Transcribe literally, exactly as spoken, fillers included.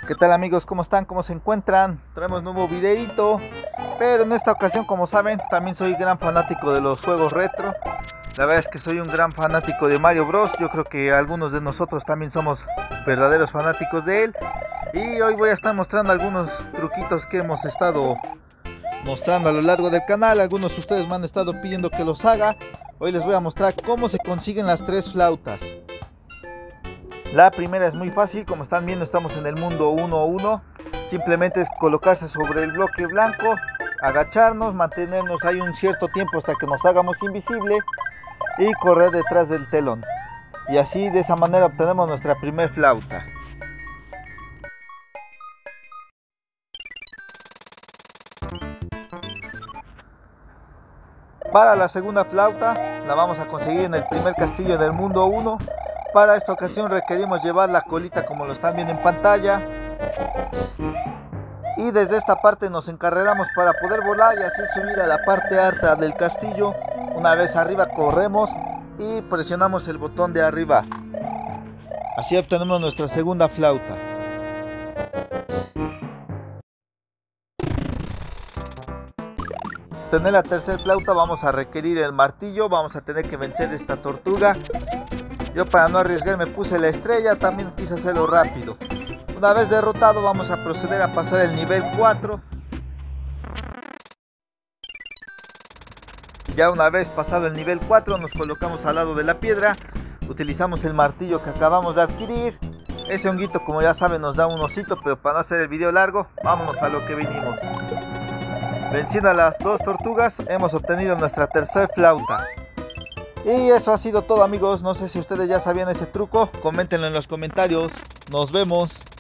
¿Qué tal amigos? ¿Cómo están? ¿Cómo se encuentran? Traemos nuevo videito, pero en esta ocasión, como saben, también soy gran fanático de los juegos retro. La verdad es que soy un gran fanático de Mario Bros. Yo creo que algunos de nosotros también somos verdaderos fanáticos de él. Y hoy voy a estar mostrando algunos truquitos que hemos estado mostrando a lo largo del canal. Algunos de ustedes me han estado pidiendo que los haga. Hoy les voy a mostrar cómo se consiguen las tres flautas. La primera es muy fácil, como están viendo estamos en el mundo uno uno. Simplemente es colocarse sobre el bloque blanco, agacharnos, mantenernos ahí un cierto tiempo hasta que nos hagamos invisible y correr detrás del telón. Y así de esa manera obtenemos nuestra primer flauta. Para la segunda flauta la vamos a conseguir en el primer castillo del mundo uno. Para esta ocasión requerimos llevar la colita como lo están viendo en pantalla. Y desde esta parte nos encarreramos para poder volar y así subir a la parte alta del castillo. Una vez arriba corremos y presionamos el botón de arriba. Así obtenemos nuestra segunda flauta. Tener la tercera flauta vamos a requerir el martillo. Vamos a tener que vencer esta tortuga. Yo para no arriesgarme puse la estrella, también quise hacerlo rápido. Una vez derrotado vamos a proceder a pasar el nivel cuatro. Ya una vez pasado el nivel cuatro nos colocamos al lado de la piedra. Utilizamos el martillo que acabamos de adquirir. Ese honguito, como ya saben, nos da un osito, pero para no hacer el video largo, vámonos a lo que vinimos. Venciendo a las dos tortugas hemos obtenido nuestra tercera flauta. Y eso ha sido todo amigos, no sé si ustedes ya sabían ese truco, coméntenlo en los comentarios, nos vemos.